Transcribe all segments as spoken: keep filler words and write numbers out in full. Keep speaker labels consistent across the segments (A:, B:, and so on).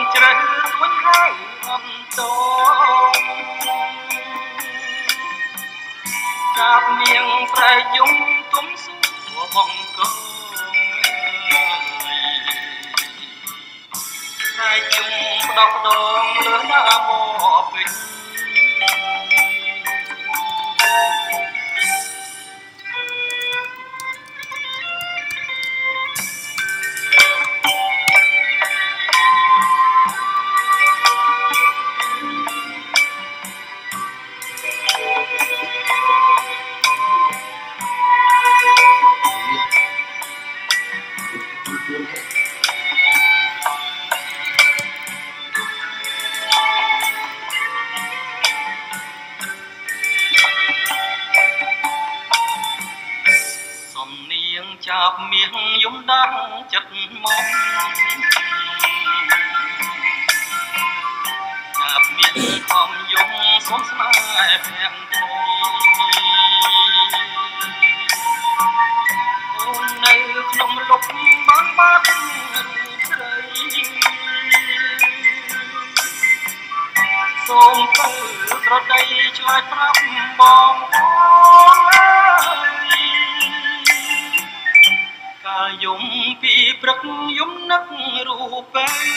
A: ជ្រៅទួញហើយអត់តងចាប់នាងប្រែយំទុំសួរបងកូនប្រែយំផ្ដោះផ្ដងលឺណាមកពេញចាប់មាសយំដាស់ចិត្តមកចាប់មាសខំយំសុំស្នេហ៍ភាំងថ្មីអូននៅក្នុងលប់បានបាត់ស្រីសូមទៅត្រដីឆ្លើយប្រាប់បងអូនយំពីព្រឹកយំនឹករូបឯង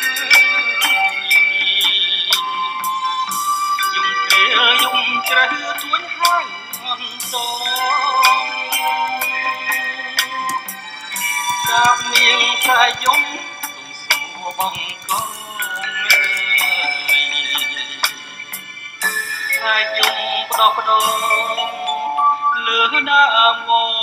A: យំពេលយំជ្រៅទួញហើយអន់សងចាប់នាងខ្លាយយំទុំសួរបងកូនខ្លាយយំផ្ដោះផ្ដងលឺដើមមក